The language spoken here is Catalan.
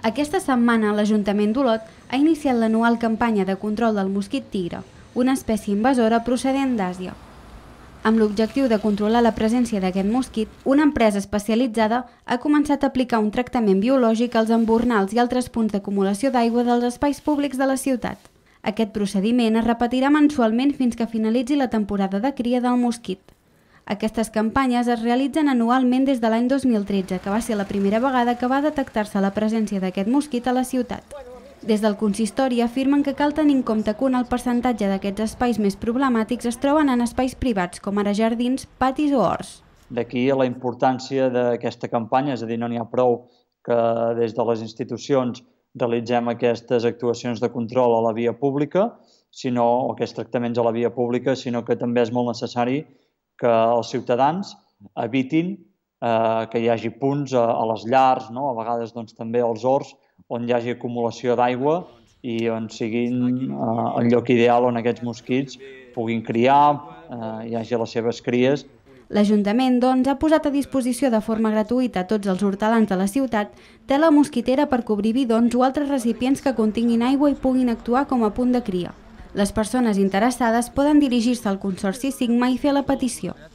Aquesta setmana l'Ajuntament d'Olot ha iniciat l'anual campanya de control del mosquit tigre, una espècie invasora procedent d'Àsia. Amb l'objectiu de controlar la presència d'aquest mosquit, una empresa especialitzada ha començat a aplicar un tractament biològic als embornals i altres punts d'acumulació d'aigua dels espais públics de la ciutat. Aquest procediment es repetirà mensualment fins que finalitzi la temporada de cria del mosquit. Aquestes campanyes es realitzen anualment des de l'any 2013, que va ser la primera vegada que va detectar-se la presència d'aquest mosquit a la ciutat. Des del consistori afirmen que cal tenir en compte que un alt percentatge d'aquests espais més problemàtics es troben en espais privats, com ara jardins, patis o horts. D'aquí la importància d'aquesta campanya, és a dir, no n'hi ha prou que des de les institucions realitzem aquestes actuacions de control a la via pública, o aquests tractaments a la via pública, sinó que també és molt necessari que els ciutadans evitin que hi hagi punts a les llars, a vegades també als horts, on hi hagi acumulació d'aigua i on siguin el lloc ideal on aquests mosquits puguin criar, hi hagi les seves cries. L'Ajuntament, doncs, ha posat a disposició de forma gratuïta a tots els hortelans de la ciutat tela mosquitera per cobrir bidons o altres recipients que continguin aigua i puguin actuar com a punt de cria. Les persones interessades poden dirigir-se al Consorci Sigma i fer la petició.